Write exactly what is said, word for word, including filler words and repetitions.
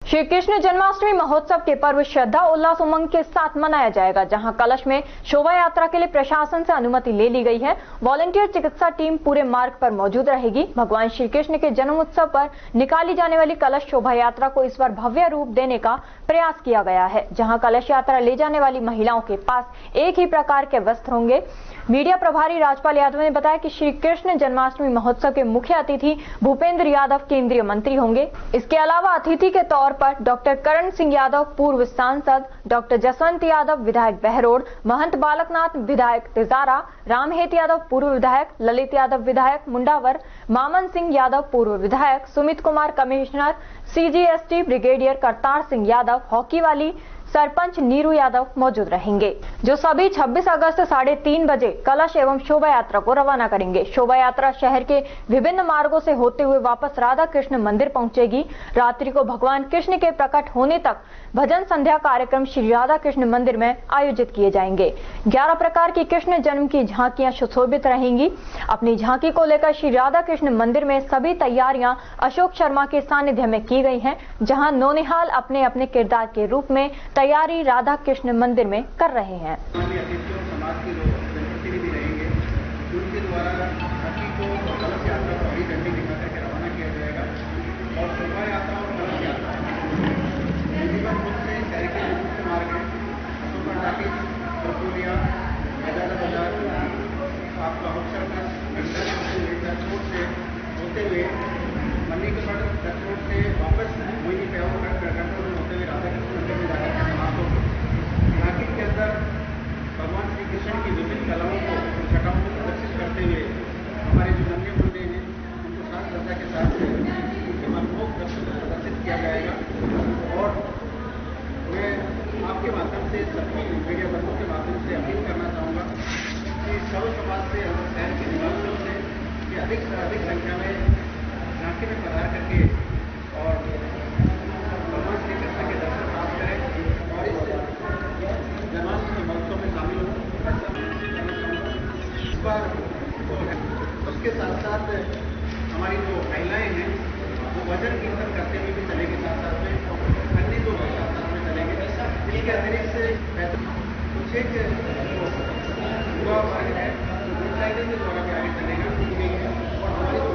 श्री कृष्ण जन्माष्टमी महोत्सव के पर्व श्रद्धा उल्लास उमंग के साथ मनाया जाएगा, जहां कलश में शोभा यात्रा के लिए प्रशासन से अनुमति ले ली गई है। वॉलंटियर चिकित्सा टीम पूरे मार्ग पर मौजूद रहेगी। भगवान श्री कृष्ण के जन्म उत्सव पर निकाली जाने वाली कलश शोभा यात्रा को इस बार भव्य रूप देने का प्रयास किया गया है, जहां कलश यात्रा ले जाने वाली महिलाओं के पास एक ही प्रकार के वस्त्र होंगे। मीडिया प्रभारी राजपाल यादव ने बताया कि श्री कृष्ण जन्माष्टमी महोत्सव के मुख्य अतिथि भूपेंद्र यादव केंद्रीय मंत्री होंगे। इसके अलावा अतिथि के तौर पर डॉक्टर करण सिंह यादव पूर्व सांसद, डॉक्टर जसवंत यादव विधायक बहरोड, महंत बालकनाथ विधायक तिजारा, रामहेत यादव पूर्व विधायक, ललित यादव विधायक मुंडावर, मामन सिंह यादव पूर्व विधायक, Sumit Kumar commissioner, CGST brigadier Kartar Singh Yadav, hockey वाली सरपंच नीरू यादव मौजूद रहेंगे, जो सभी छब्बीस अगस्त साढ़े तीन बजे कलश एवं शोभा यात्रा को रवाना करेंगे। शोभा यात्रा शहर के विभिन्न मार्गों से होते हुए वापस राधा कृष्ण मंदिर पहुंचेगी। रात्रि को भगवान कृष्ण के प्रकट होने तक भजन संध्या कार्यक्रम श्री राधा कृष्ण मंदिर में आयोजित किए जाएंगे। ग्यारह प्रकार की कृष्ण जन्म की झांकियां सुशोभित रहेंगी। अपनी झांकी को लेकर श्री राधा कृष्ण मंदिर में सभी तैयारियां अशोक शर्मा के सानिध्य में की गई हैं, जहां नौनिहाल अपने अपने किरदार के रूप में तैयारी राधा कृष्ण मंदिर में कर रहे हैं। भगवान श्री कृष्ण की विभिन्न कलाओं को छटाओं को प्रदर्शित करते हुए हमारे जो नन्हे मुंडे हैं उनको साथ श्रद्धा के साथ उनके मनमोहक दृश्य को प्रदर्शित किया जाएगा। और मैं आपके माध्यम से सभी मीडिया बंधुओं के माध्यम से अपील करना चाहूँगा कि सर्व समाज से हम शहर के निवासियों से कि अधिक से अधिक संख्या में झांकी में पधार करके और भगवान श्री कृष्ण के दर्शन प्राप्त करें और इस जन्माष्टमी महोत्सव में शामिल हों। इस बार उसके साथ साथ हमारी जो महिलाएं हैं वो भजन कीर्तन करते हुए भी चलेंगे, साथ साथ में अन्य दो साथ साथ में चलेंगे। इसके अतिरिक्त कुछ एक युवा वर्ग है जो मोटरसाइकिल के द्वारा भी आगे चलेगा और हमारी